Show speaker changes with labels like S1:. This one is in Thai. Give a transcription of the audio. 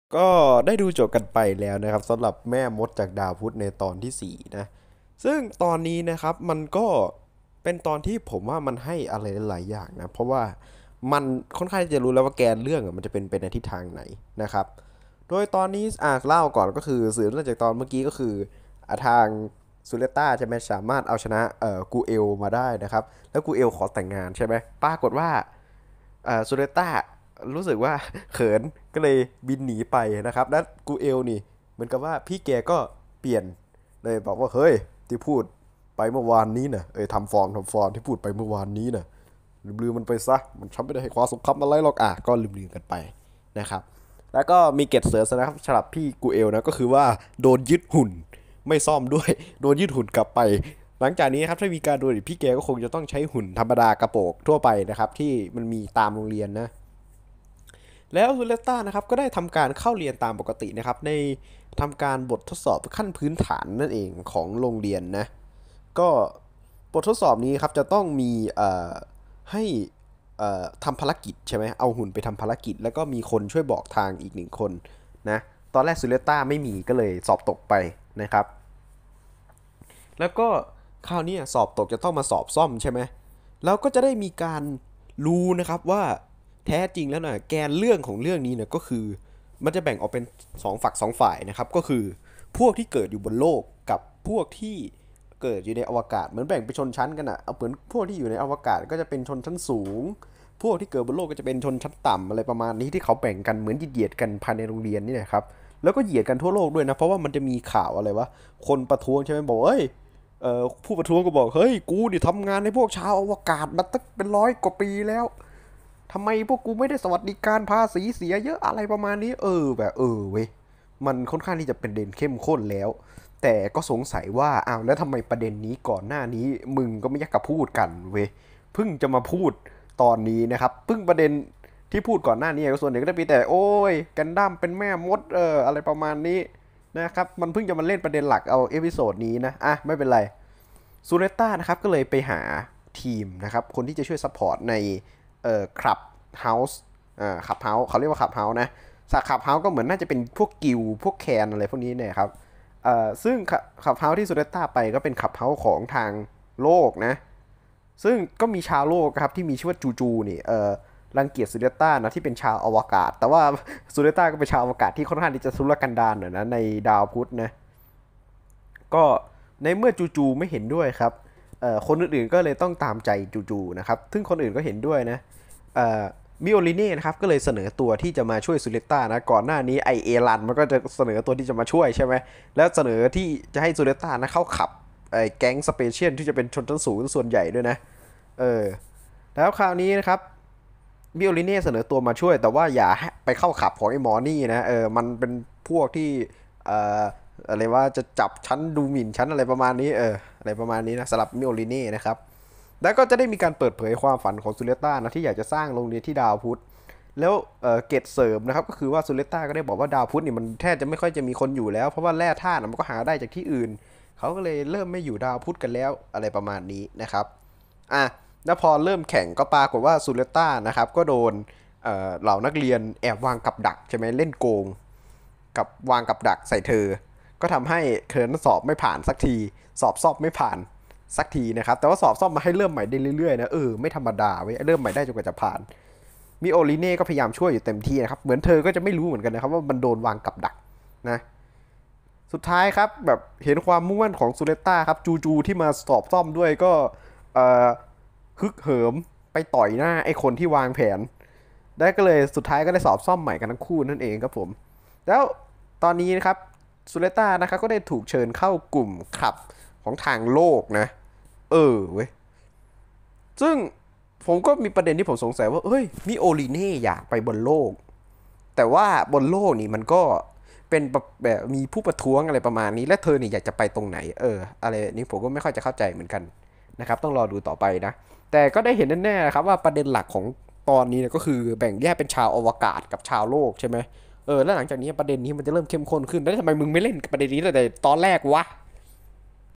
S1: ก็ได้ดูจบกันไปแล้วนะครับสำหรับแม่มดจากดาวพุธในตอนที่4นะซึ่งตอนนี้นะครับมันก็เป็นตอนที่ผมว่ามันให้อะไรหลายอย่างนะเพราะว่ามันค่อนข้างจะรู้แล้วว่าแกนเรื่องมันจะเป็นในทิศทางไหนนะครับโดยตอนนี้เล่าก่อนก็คือสืบเนื่องจากตอนเมื่อกี้ก็คือทางซูเลต้าใช่ไหมสามารถเอาชนะกูเอลมาได้นะครับแล้วกูเอลขอแต่งงานใช่ไหมปรากฏว่า ซูเรต้ารู้สึกว่าเขินก็เลยบินหนีไปนะครับแล้วกูเอลนี่เหมือนกับว่าพี่แกก็เปลี่ยนเลยบอกว่าเฮ้ยที่พูดไปเมื่อวานนี้นะทำฟอร์มที่พูดไปเมื่อวานนี้นะลืมมันไปซะมันฉันไม่ได้ให้ความสำคัญอะไรหรอกก็ลืมกันไปนะครับแล้วก็มีเกตเสือนะครับสำหรับพี่กูเอลนะก็คือว่าโดนยึดหุ่นไม่ซ่อมด้วยโดนยึดหุ่นกลับไป หลังจากนี้ครับถ้ามีการโดนอีกพี่แกก็คงจะต้องใช้หุ่นธรรมดากระโปงทั่วไปนะครับที่มันมีตามโรงเรียนนะแล้วซูเลต้านะครับก็ได้ทำการเข้าเรียนตามปกตินะครับในทำการบททดสอบขั้นพื้นฐานนั่นเองของโรงเรียนนะก็บททดสอบนี้ครับจะต้องมีให้ทำภารกิจใช่ไหมเอาหุ่นไปทำภารกิจแล้วก็มีคนช่วยบอกทางอีกหนึ่งคนนะตอนแรกซูเลต้าไม่มีก็เลยสอบตกไปนะครับ แล้วก็คราวนี้สอบตกจะต้องมาสอบซ่อมใช่ไหมแล้วก็จะได้มีการรู้นะครับว่าแท้จริงแล้วนะแกนเรื่องของเรื่องนี้เนี่ยก็คือมันจะแบ่งออกเป็น2 ฝัก 2 ฝ่ายนะครับก็คือพวกที่เกิดอยู่บนโลกกับพวกที่เกิดอยู่ในอวกาศเหมือนแบ่งเป็นชนชั้นกันอะเอาเหมือนพวกที่อยู่ในอวกาศก็จะเป็นชนชั้นสูงพวกที่เกิดบนโลกก็จะเป็นชนชั้นต่ำอะไรประมาณนี้ที่เขาแบ่งกันเหมือนเหยียดกันภายในโรงเรียนนี่นะครับแล้วก็เหยียดกันทั่วโลกด้วยนะเพราะว่ามันจะมีข่าวอะไรวะคนประท้วงใช่ไหมบอกเอ้ย ผู้ประท้วงก็บอกเฮ้ยกูนี่ทำงานในพวกชาวอวกาศมาตั้งเป็น100 กว่าปีแล้วทำไมพวกกูไม่ได้สวัสดิการภาษีเสียเยอะอะไรประมาณนี้แบบเว้ยมันค่อนข้างที่จะเป็นเด่นเข้มข้นแล้วแต่ก็สงสัยว่าอ้าวแล้วทำไมประเด็นนี้ก่อนหน้านี้มึงก็ไม่อยากจะพูดกันเว้ยเพิ่งจะมาพูดตอนนี้นะครับเพิ่งประเด็นที่พูดก่อนหน้านี้ก็ส่วนหนึ่งก็ได้ปีแต่โอ้ยกันดั้มเป็นแม่มดอะไรประมาณนี้นะครับมันเพิ่งจะมาเล่นประเด็นหลักเอาเอพิโซดนี้นะไม่เป็นไร ซูเนต้านะครับก็เลยไปหาทีมนะครับคนที่จะช่วยซัพพอร์ตในคลับเฮาส์คลับเฮาส์เขาเรียกว่าคลับเฮาส์นะสักคลับเฮาส์ก็เหมือนน่าจะเป็นพวกกิลพวกแคนอะไรพวกนี้เนี่ยครับซึ่งคลับเฮาส์ที่ซูเนต้าไปก็เป็นคลับเฮาส์ของทางโลกนะซึ่งก็มีชาวโลกครับที่มีชื่อว่าจูจูนี่รังเกียจซูเนต้านะที่เป็นชาวอวกาศแต่ว่าซูเนต้าก็เป็นชาวอวกาศที่ค่อนข้างที่จะทุรกันดารหน่อยนะในดาวพุธนะ ก็ในเมื่อจูไม่เห็นด้วยครับคนอื่นๆก็เลยต้องตามใจจูนะครับซึ่งคนอื่นก็เห็นด้วยนะมิโอลิเน่นะครับก็เลยเสนอตัวที่จะมาช่วยซูเลต้านะก่อนหน้านี้ไอเอรันมันก็จะเสนอตัวที่จะมาช่วยใช่ไหมแล้วเสนอที่จะให้ซูเลต้านะเข้าขับไอแก๊งสเปเชียลที่จะเป็นชนชั้นสูงส่วนใหญ่ด้วยนะเออแล้วคราวนี้นะครับมิโอลิเน่เสนอตัวมาช่วยแต่ว่าอย่าไปเข้าขับของไอหมอนี่นะมันเป็นพวกที่เอ่อ อะไรว่าจะจับชั้นดูหมิ่นชั้นอะไรประมาณนี้อะไรประมาณนี้นะสำหรับมิโอลิเน่นะครับแล้วก็จะได้มีการเปิดเผยความฝันของซูเลต้านะที่อยากจะสร้างโรงเรียนที่ดาวพุธแล้วเกตเสริมนะครับก็คือว่าซูเลต้าก็ได้บอกว่าดาวพุธนี่มันแทบจะไม่ค่อยจะมีคนอยู่แล้วเพราะว่าแร่ธาตุมันก็หาได้จากที่อื่นเขาก็เลยเริ่มไม่อยู่ดาวพุธกันแล้วอะไรประมาณนี้นะครับอ่ะแล้วพอเริ่มแข่งก็ปรากฏว่าซูเลต้านะครับก็โดนเหล่านักเรียนแอบวางกับดักใช่ไหมเล่นโกงกับวางกับดักใส่เธอ ก็ทำให้เธอนั้นสอบไม่ผ่านสักทีสอบซ่อมไม่ผ่านสักทีนะครับแต่ว่าสอบซ่อมมาให้เริ่มใหม่ได้เรื่อยๆนะไม่ธรรมดาเว้ยเริ่มใหม่ได้จนกว่าจะผ่านมิโอลิเน่ก็พยายามช่วยอยู่เต็มที่นะครับเหมือนเธอก็จะไม่รู้เหมือนกันนะครับว่ามันโดนวางกับดักนะสุดท้ายครับแบบเห็นความมุ่งมั่นของซูเลต้าครับจูที่มาสอบซ่อมด้วยก็เอ่อฮึกเหิมไปต่อยหน้าไอ้คนที่วางแผนได้ก็เลยสุดท้ายก็ได้สอบซ่อมใหม่กันทั้งคู่นั่นเองครับผมแล้วตอนนี้นะครับ ซูเลต้านะครับก็ได้ถูกเชิญเข้ากลุ่มคลับของทางโลกนะเว้ยซึ่งผมก็มีประเด็นที่ผมสงสัยว่าเฮ้ยมิโอลิเน่อยากไปบนโลกแต่ว่าบนโลกนี่มันก็เป็นแบบมีผู้ประท้วงอะไรประมาณนี้และเธอนี่อยากจะไปตรงไหนอะไรนี้ผมก็ไม่ค่อยจะเข้าใจเหมือนกันนะครับต้องรอดูต่อไปนะแต่ก็ได้เห็นแน่ๆครับว่าประเด็นหลักของตอนนี้เนี่ยก็คือแบ่งแยกเป็นชาวอวกาศกับชาวโลกใช่ไหมแล้วหลังจากนี้ประเด็นนี้มันจะเริ่มเข้มข้นขึ้นแล้วทำไมมึงไม่เล่นกับประเด็นนี้แต่ตอนแรกวะ